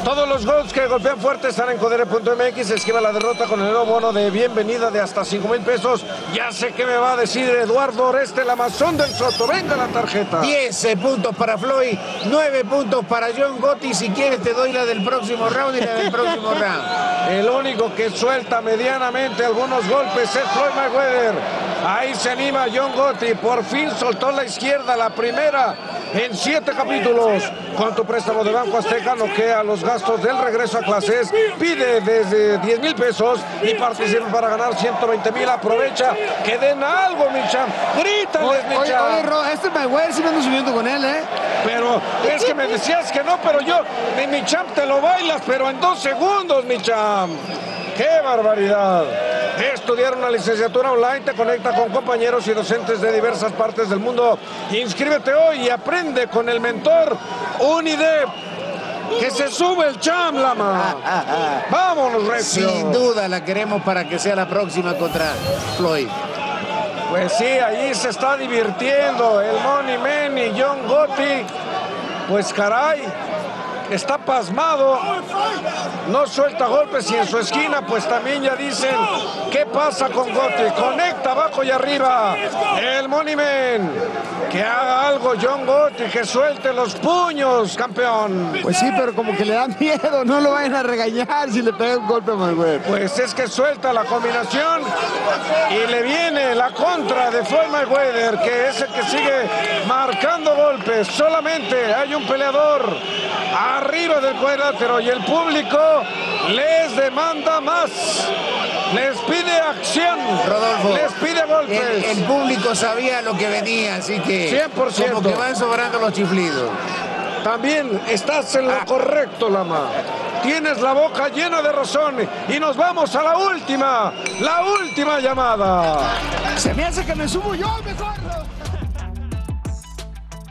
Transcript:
Todos los gols que golpean fuerte están en Codere.mx. Esquiva la derrota con el nuevo bono de bienvenida de hasta 5,000 pesos. Ya sé qué me va a decir Eduardo Oreste, el Amazon del Soto. Venga la tarjeta. 10 puntos para Floyd, 9 puntos para John Gotti. Si quieres te doy la del próximo round y la del próximo round. El único que suelta medianamente algunos golpes es Floyd Mayweather. Ahí se anima John Gotti. Por fin soltó la izquierda, la primera en 7 capítulos. Con tu préstamo de Banco Azteca noquea los gastos del regreso a clases. Pide desde 10,000 pesos y participa para ganar 120,000. Aprovecha que den algo, mi champ. Grítales, mi champ. Oye, Ro, este Mayweather sí me ando subiendo con él, ¿eh? Pero es que me decías que no, pero yo, mi champ, te lo bailas, pero en 2 segundos, mi champ. ¡Qué barbaridad! Estudiar una licenciatura online te conecta con compañeros y docentes de diversas partes del mundo. Inscríbete hoy y aprende con el mentor Unidep. ¡Que se sube el champ, Lama! ¡Vámonos, Recio! Sin duda la queremos para que sea la próxima contra Floyd. Pues sí, ahí se está divirtiendo el Money Man y John Gotti. Pues caray, está pasmado, no suelta golpes y en su esquina pues también ya dicen qué pasa con Gotti. Conecta abajo y arriba el Money Man. Que haga algo John Gotti, que suelte los puños, campeón. Pues sí, pero como que le da miedo, no lo vayan a regañar si le pega un golpe a Mayweather. Pues es que suelta la combinación y le viene la contra de Floyd Mayweather, que es el que sigue marcando golpes. Solamente hay un peleador arriba del cuadrilátero y el público les demanda más. Les pide acción, Rodolfo, les pide golpes. El público sabía lo que venía, así que 100%. como que van sobrando los chiflidos. También estás en lo correcto, Lama. Tienes la boca llena de razón y nos vamos a la última llamada. Se me hace que me subo yo mejor.